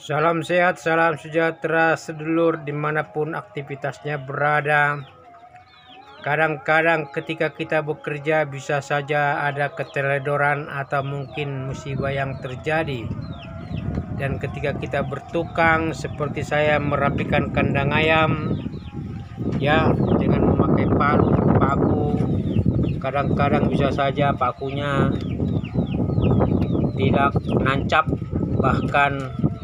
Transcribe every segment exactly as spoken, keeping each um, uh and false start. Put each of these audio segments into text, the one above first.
Salam sehat, salam sejahtera sedulur dimanapun aktivitasnya berada. Kadang-kadang ketika kita bekerja bisa saja ada keteledoran atau mungkin musibah yang terjadi. Dan ketika kita bertukang seperti saya merapikan kandang ayam, ya dengan memakai palu, paku, kadang-kadang bisa saja pakunya tidak nancap, bahkan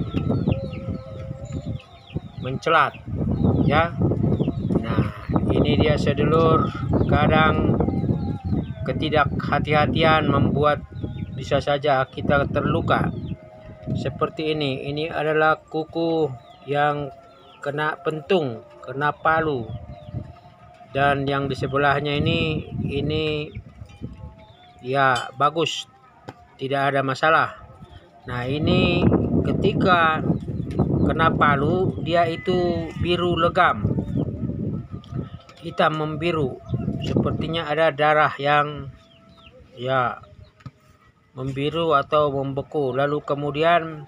mencelat, ya. Nah, ini dia sedulur, kadang ketidakhati-hatian membuat bisa saja kita terluka. Seperti ini, ini adalah kuku yang kena pentung, kena palu. Dan yang di sebelahnya ini, ini ya bagus, tidak ada masalah. Nah, ini ketika kena palu, dia itu biru legam, hitam membiru, sepertinya ada darah yang ya membiru atau membeku. Lalu kemudian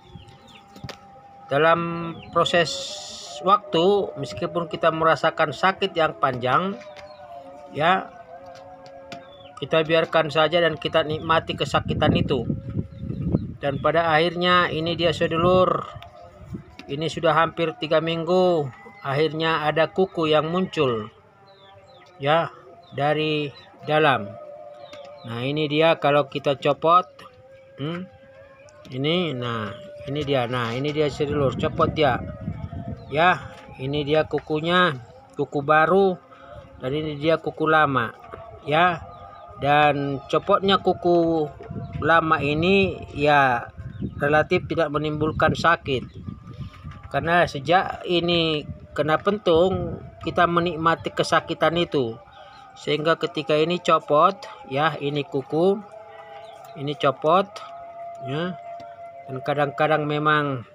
dalam proses waktu, meskipun kita merasakan sakit yang panjang, ya kita biarkan saja dan kita nikmati kesakitan itu. Dan pada akhirnya ini dia sedulur, ini sudah hampir tiga minggu, akhirnya ada kuku yang muncul, ya, dari dalam. Nah, ini dia kalau kita copot, hmm, ini, nah, ini dia, nah, ini dia sedulur, copot dia, ya, ini dia kukunya, kuku baru, dan ini dia kuku lama, ya, dan copotnya kuku lama ini, ya, relatif tidak menimbulkan sakit. Karena sejak ini kena pentung, kita menikmati kesakitan itu. Sehingga ketika ini copot, ya, ini kuku, ini copot, ya. Dan kadang-kadang memang,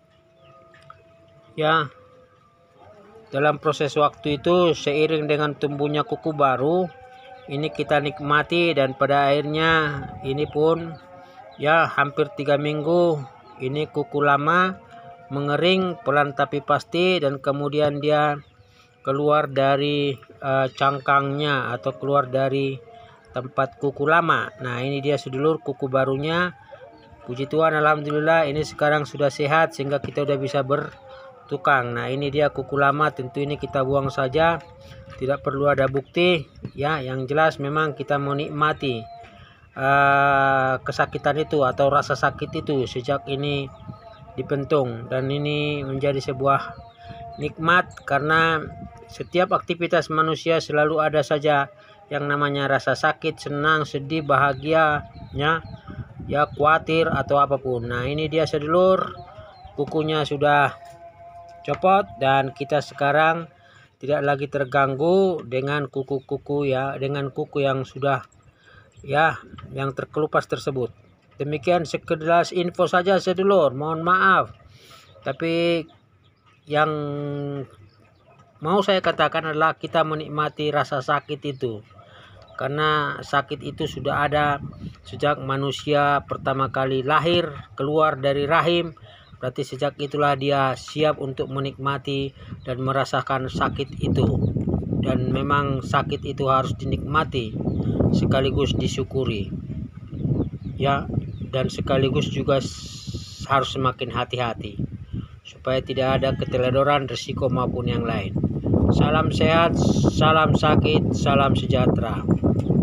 ya, dalam proses waktu itu seiring dengan tumbuhnya kuku baru, ini kita nikmati dan pada akhirnya ini pun, ya, hampir tiga minggu, ini kuku lama mengering pelan tapi pasti, dan kemudian dia keluar dari uh, cangkangnya atau keluar dari tempat kuku lama. Nah, ini dia sedulur kuku barunya. Puji Tuhan, alhamdulillah ini sekarang sudah sehat sehingga kita udah bisa bertukang. Nah, ini dia kuku lama, tentu ini kita buang saja, tidak perlu ada bukti, ya. Yang jelas memang kita menikmati uh, kesakitan itu atau rasa sakit itu sejak ini dipentung, dan ini menjadi sebuah nikmat karena setiap aktivitas manusia selalu ada saja yang namanya rasa sakit, senang, sedih, bahagia, ya, ya, khawatir atau apapun. Nah, ini dia sedulur, kukunya sudah copot dan kita sekarang tidak lagi terganggu dengan kuku-kuku, ya, dengan kuku yang sudah, ya, yang terkelupas tersebut. Demikian sekedar info saja sedulur, mohon maaf. Tapi yang mau saya katakan adalah kita menikmati rasa sakit itu. Karena sakit itu sudah ada sejak manusia pertama kali lahir, keluar dari rahim. Berarti sejak itulah dia siap untuk menikmati dan merasakan sakit itu. Dan memang sakit itu harus dinikmati sekaligus disyukuri, ya, dan sekaligus juga harus semakin hati-hati supaya tidak ada keteledoran, risiko maupun yang lain. Salam sehat, salam sakit, salam sejahtera.